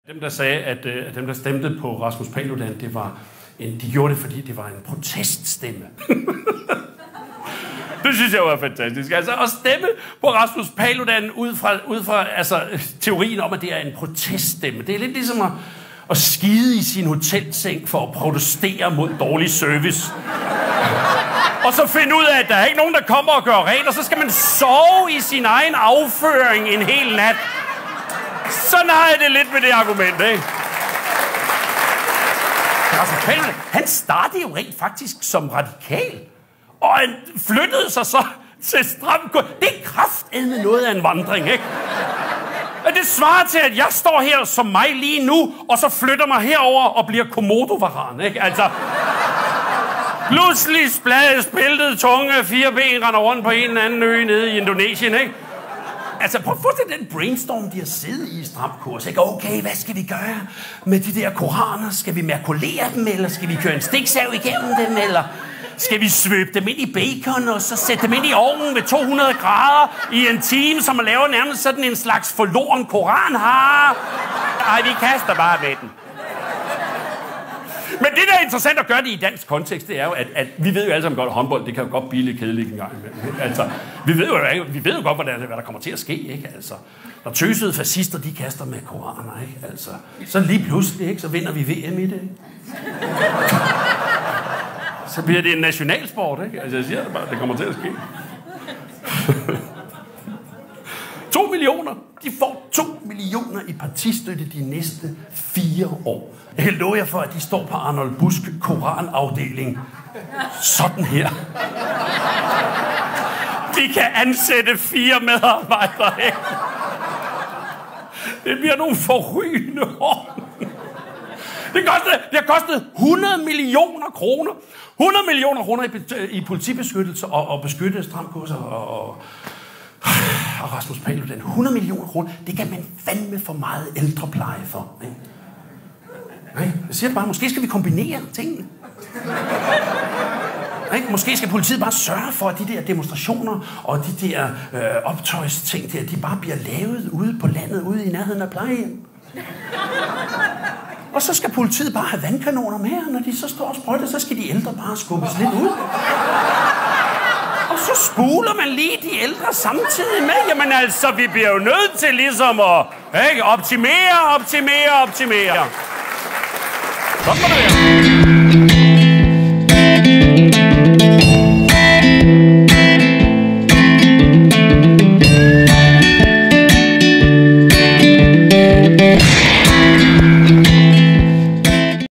Dem, der sagde, at dem, der stemte på Rasmus Paludan, de gjorde det, fordi det var en proteststemme. Det synes jeg var fantastisk. Altså, at stemme på Rasmus Paludan ud fra altså, teorien om, at det er en proteststemme. Det er lidt ligesom at skide i sin hotelseng for at protestere mod dårlig service. Og så finde ud af, at der er ikke nogen, der kommer og gør rent, og så skal man sove i sin egen afføring en hel nat. Sådan har jeg det lidt med det argument, ikke? Rasmus Paludan, han startede jo rent faktisk som radikal. Og han flyttede sig så til Stram Kurs. Det er kraftedme noget af en vandring, ikke? Og det svarer til, at jeg står her som mig lige nu, og så flytter mig herover og bliver komodovaran, ikke? Altså... Pludselig spiltet tunge 4 ben render rundt på en eller anden ø nede i Indonesien, ikke? Altså, prøv at få til den brainstorm, de har siddet i Stram Kurs, ikke? Okay, hvad skal vi gøre med de der koraner? Skal vi makulere dem, eller skal vi køre en stiksav igennem dem, eller skal vi svøbe dem ind i bacon, og så sætte dem ind i ovnen ved 200 grader i en time, som man laver nærmest sådan en slags forloren koranhare? Ej, vi kaster bare med den. Men det, der er interessant at gøre det i dansk kontekst, det er jo, at vi ved jo alle sammen godt, at håndbold, det kan jo godt blive lidt kedeligt en gang imellem. Altså, vi ved jo godt, hvad der kommer til at ske, ikke? Altså, når tøsede fascister, de kaster med koraner, ikke? Altså, så lige pludselig, ikke? Så vinder vi VM i det, ikke? Så bliver det en nationalsport, ikke? Altså, jeg siger det bare, det kommer til at ske. 2 millioner. De får 2 millioner i partistøtte de næste 4 år. Jeg kan love jer for, at de står på Arnold Busk koranafdeling. Sådan her. De kan ansætte 4 medarbejdere, ikke? Det bliver nogle forrygende år. Det har kostet 100 millioner kroner. 100 millioner kroner i politibeskyttelse og beskytte Stram Kurs og Rasmus Paludan. 100 millioner kroner, det kan man fandme for meget ældrepleje for, ikke? Nej, jeg siger det bare, måske skal vi kombinere tingene. Nej, måske skal politiet bare sørge for, at de der demonstrationer og de der optøjsting der, de bare bliver lavet ude på landet, ude i nærheden af plejehjem. Og så skal politiet bare have vandkanoner med, og når de så står og sprøjter, så skal de ældre bare skubbes lidt ud. Og så spuler man lige de ældre samtidig med. Jamen altså, vi bliver jo nødt til ligesom at optimere. Sådan må det være.